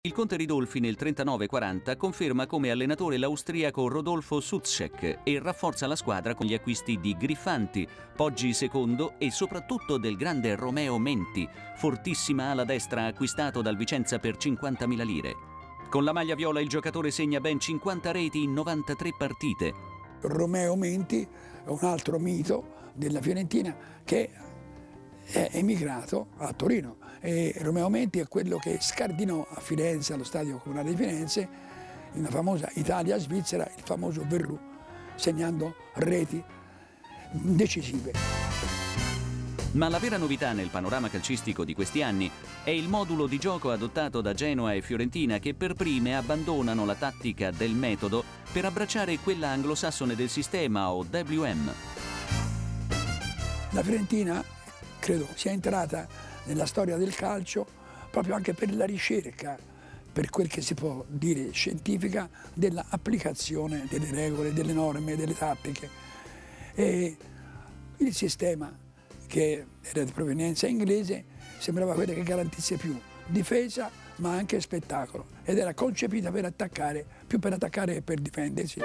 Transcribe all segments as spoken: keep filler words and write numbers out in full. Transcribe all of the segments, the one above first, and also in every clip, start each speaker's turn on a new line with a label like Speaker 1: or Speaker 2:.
Speaker 1: Il conte Ridolfi nel trentanove quaranta conferma come allenatore l'austriaco Rodolfo Suchek e rafforza la squadra con gli acquisti di Griffanti, Poggi secondo e soprattutto del grande Romeo Menti, fortissima ala destra acquistato dal Vicenza per cinquantamila lire. Con la maglia viola il giocatore segna ben cinquanta reti in novantatré partite.
Speaker 2: Romeo Menti è un altro mito della Fiorentina che è emigrato a Torino e Romeo Menti è quello che scardinò a Firenze, allo Stadio Comunale di Firenze, in una famosa Italia-Svizzera, il famoso Verrù, segnando reti decisive.
Speaker 1: Ma la vera novità nel panorama calcistico di questi anni è il modulo di gioco adottato da Genoa e Fiorentina, che per prime abbandonano la tattica del metodo per abbracciare quella anglosassone del sistema o W M.
Speaker 2: La Fiorentina credo sia entrata nella storia del calcio proprio anche per la ricerca, per quel che si può dire scientifica, dell'applicazione delle regole, delle norme, delle tattiche. E il sistema, che era di provenienza inglese, sembrava quello che garantisse più difesa ma anche spettacolo, ed era concepita per attaccare, più per attaccare che per difendersi.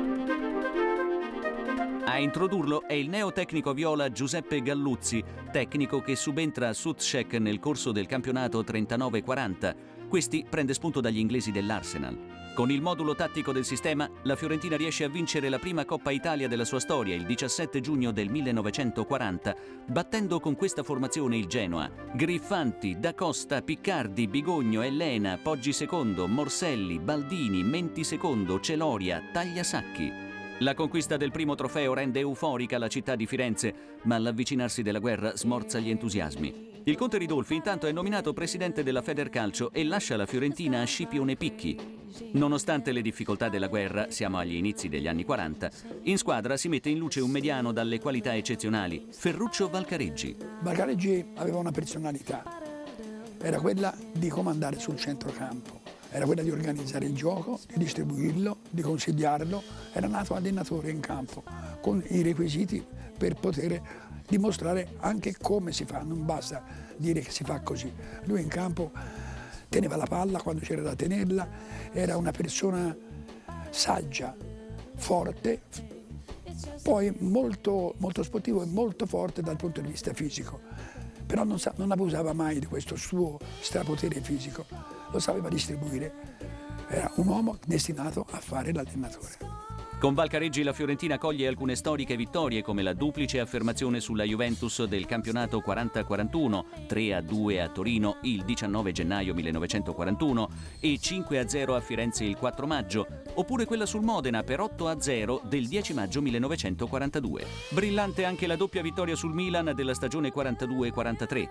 Speaker 1: A introdurlo è il neotecnico viola Giuseppe Galluzzi, tecnico che subentra a Suchek nel corso del campionato trentanove quaranta. Questi prende spunto dagli inglesi dell'Arsenal. Con il modulo tattico del sistema, la Fiorentina riesce a vincere la prima Coppa Italia della sua storia il diciassette giugno del millenovecentoquaranta, battendo con questa formazione il Genoa. Griffanti, Da Costa, Piccardi, Bigogno, Elena, Poggi secondo, Morselli, Baldini, Menti secondo, Celoria, Tagliasacchi. La conquista del primo trofeo rende euforica la città di Firenze, ma l'avvicinarsi della guerra smorza gli entusiasmi. Il conte Ridolfi intanto è nominato presidente della Federcalcio e lascia la Fiorentina a Scipione Picchi. Nonostante le difficoltà della guerra, siamo agli inizi degli anni quaranta, in squadra si mette in luce un mediano dalle qualità eccezionali, Ferruccio Valcareggi.
Speaker 2: Valcareggi aveva una personalità, era quella di comandare sul centrocampo. Era quella di organizzare il gioco, di distribuirlo, di consigliarlo. Era nato allenatore in campo, con i requisiti per poter dimostrare anche come si fa, non basta dire che si fa così. Lui in campo teneva la palla quando c'era da tenerla, era una persona saggia, forte, poi molto, molto sportivo e molto forte dal punto di vista fisico. Però non, non abusava mai di questo suo strapotere fisico, lo sapeva distribuire, era un uomo destinato a fare l'allenatore.
Speaker 1: Con Valcareggi la Fiorentina coglie alcune storiche vittorie, come la duplice affermazione sulla Juventus del campionato quaranta quarantuno, tre a due a Torino il diciannove gennaio millenovecentoquarantuno e cinque a zero a Firenze il quattro maggio, oppure quella sul Modena per otto a zero del dieci maggio millenovecentoquarantadue. Brillante anche la doppia vittoria sul Milan della stagione quarantadue quarantatré.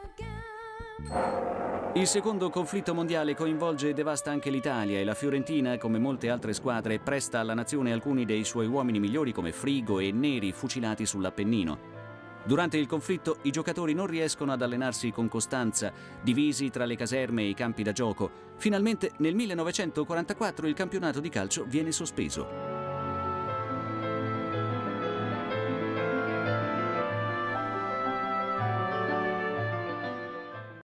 Speaker 1: Il secondo conflitto mondiale coinvolge e devasta anche l'Italia e la Fiorentina, come molte altre squadre, presta alla nazione alcuni dei suoi uomini migliori come Frigo e Neri, fucilati sull'Appennino. Durante il conflitto i giocatori non riescono ad allenarsi con costanza, divisi tra le caserme e i campi da gioco. Finalmente nel millenovecentoquarantaquattro il campionato di calcio viene sospeso.